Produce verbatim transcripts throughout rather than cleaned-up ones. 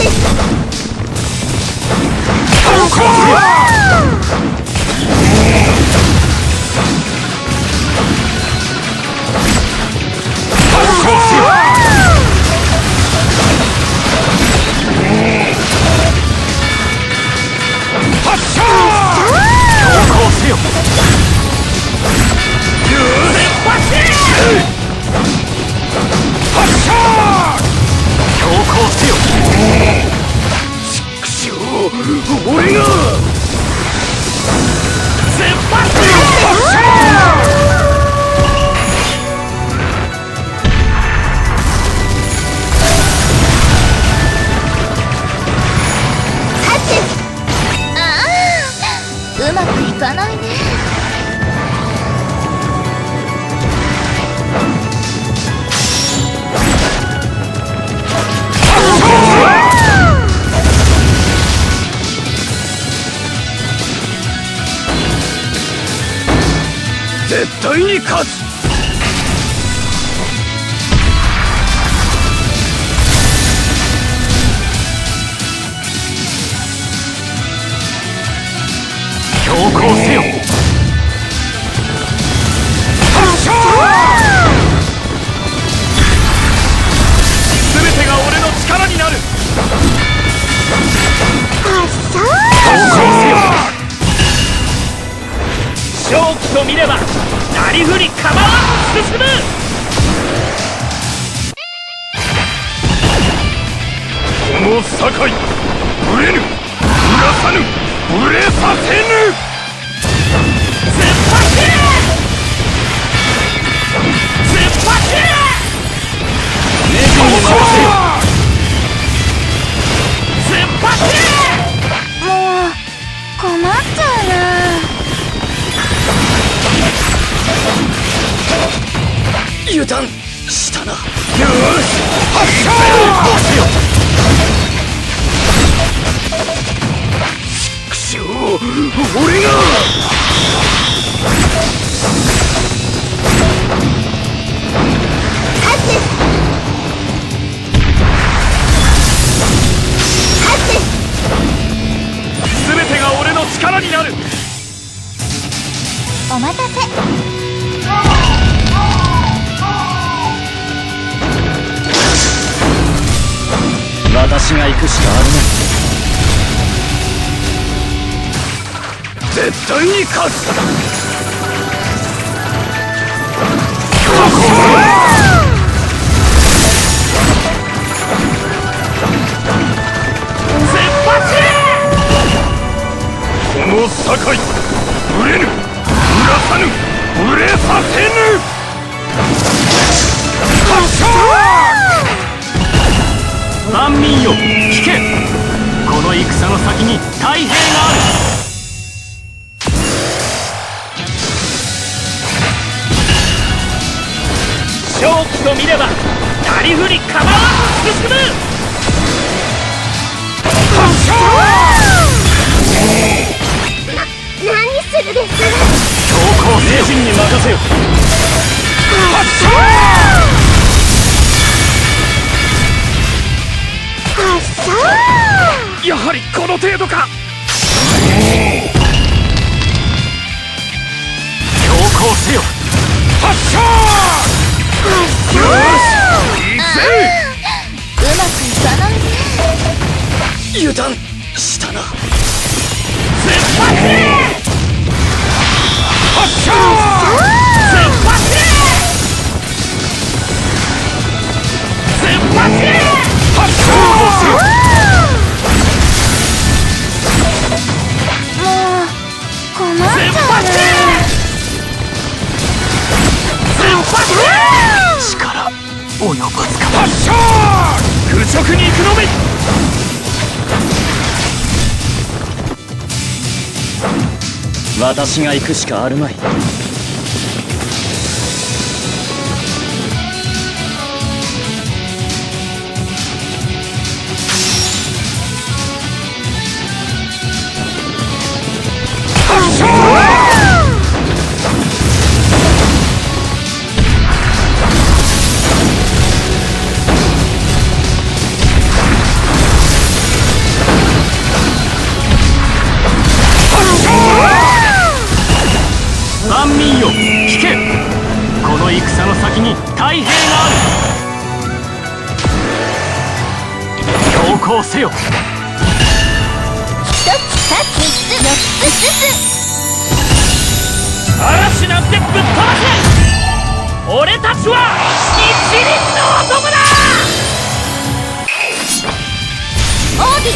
うまくいかないね。 絶対に勝つ。強行せよ。全てが俺の力になる。強行せよ。正気と見ればなりふり構わず進む。この堺ぶれぬ、裏さぬ、ぶれさせぬ。突っ走れ、突っ走れ。ネジに回せよ。突っ走れ。 もう困っちゃうな。 油断したな。よし、発射。こうせよ。俺が全てが俺の力になる。 お待たせ。 私が行くしかあるまい。絶対に勝つ。この堺ぶれぬ、裏さぬ、ぶれさせぬ。発射。万民よ聞け。この戦の先に太平がある。正気と見ればなりふり構わず進む。発射。 な、何するです。 強行名人に任せよ。発射。 発射。 やはりこの程度か。強行せよ。発射。よし、行くぜ。 うまくいかないね。 油断したな。突っ走れ。 発射。 突っ走れ。 突っ走れ。発射。 もう困っちゃうな。 力及ばずか。発射。愚直に行くのみ。私が行くしかあるまい。発射。 太平がある。強行せよ。 一つ二つ三つ四つずつ。 嵐なんてぶっ飛ばせ。俺たちは一輪の男だ。 奥義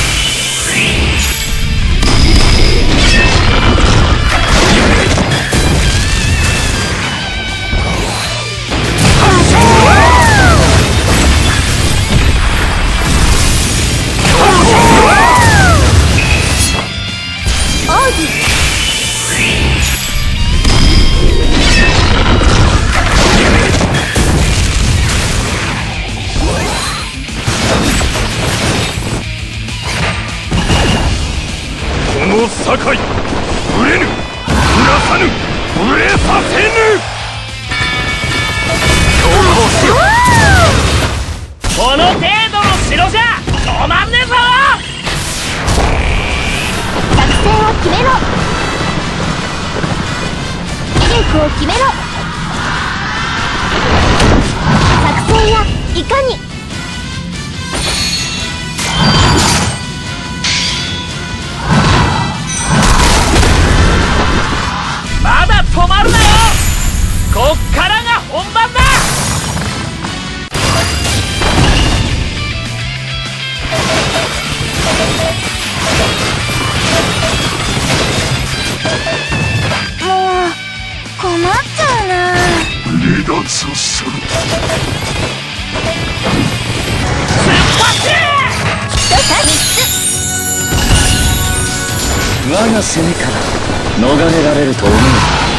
この堺ぶれぬ、揺らさぬ、ぶれさせぬ。強行せよ。この程度の城じゃ止まんねえぞ。 作戦を決めろ。威力を決めろ。作戦やいかに。 まだ止まるなよ。こっからが本番だ。 もう困っちゃうな。 離脱する。出発。 一つ三つ。 我が攻めから逃れられると思う。